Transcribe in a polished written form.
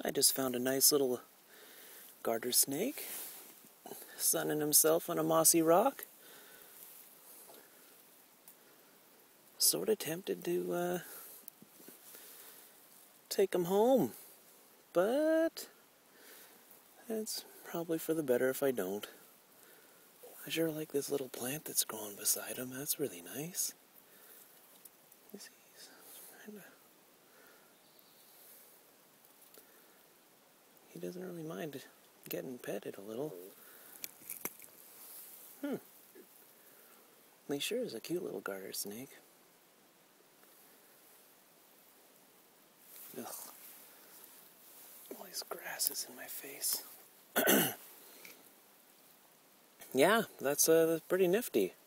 I just found a nice little garter snake sunning himself on a mossy rock. Sort of tempted to take him home, but it's probably for the better if I don't. I sure like this little plant that's growing beside him. That's really nice. He doesn't really mind getting petted a little. He sure is a cute little garter snake. Ugh. All these grasses in my face. Yeah, that's pretty nifty.